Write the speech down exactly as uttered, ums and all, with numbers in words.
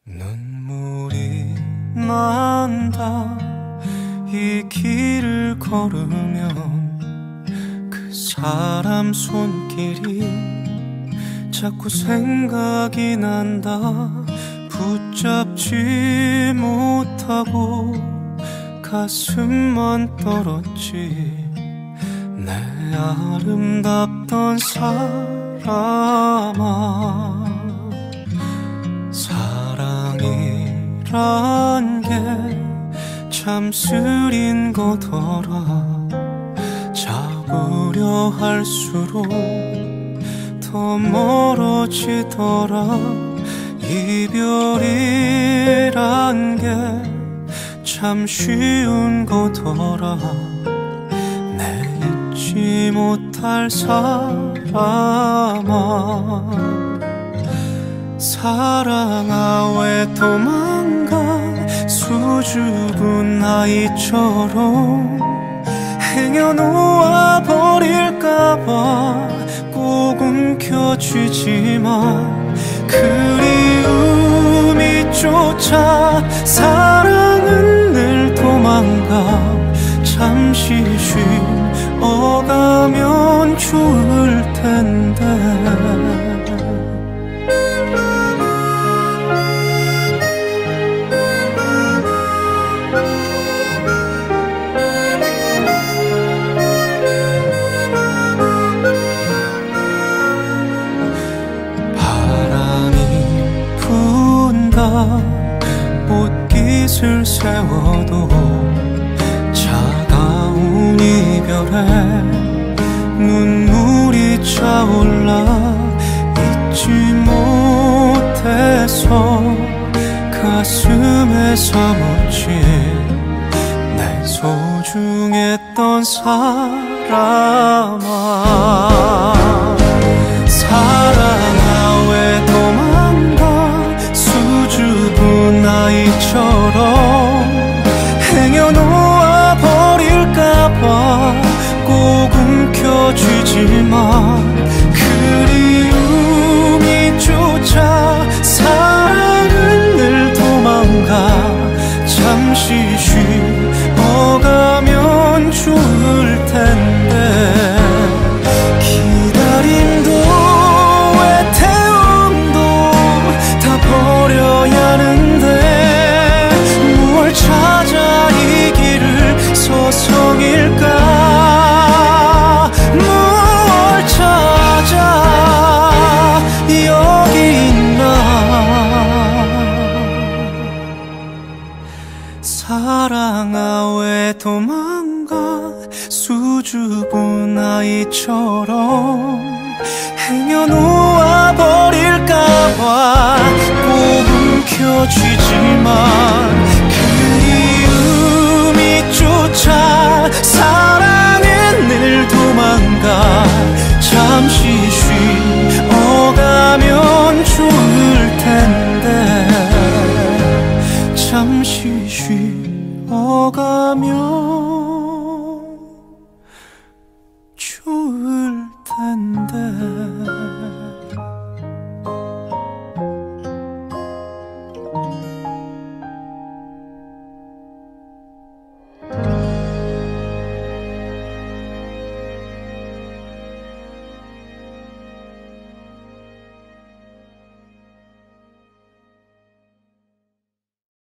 눈물이 난다. 이 길을 걸으면 그 사람 손길이 자꾸 생각이 난다. 붙잡지 못하고 가슴만 떨었지. 내 아름답던 사람아, 사랑이란 게 참 쓰린 거더라. 잡으려 할수록 더 멀어지더라. 이별이란 게 참 쉬운 거더라. 내 잊지 못할 사람아, 사랑아 왜 도망가. 수줍은 아이처럼 행여놓아 버릴까봐 꼭 움켜쥐지만 그리움이 쫓아 사랑은 늘 도망가. 잠시 쉬어가면 좋을 텐데. 옷깃을 세워도 차가운 이별에 눈물이 차올라. 잊지 못해서 가슴에 사무친 내 소중했던 사람아, 사랑아 왜 도망가. 수줍은 아이처럼 행여놓아 버릴까봐 꼭 움켜쥐지만 그리움이 쫓아 사랑은 늘 도망가. 잠시 쉬어가면 좋을 텐데. 기다림도 애태움도 다 버려야 하는데 무얼 찾아 이 길을 서성일까. 무얼 찾아 여기 있나. 사랑아 왜 도망가.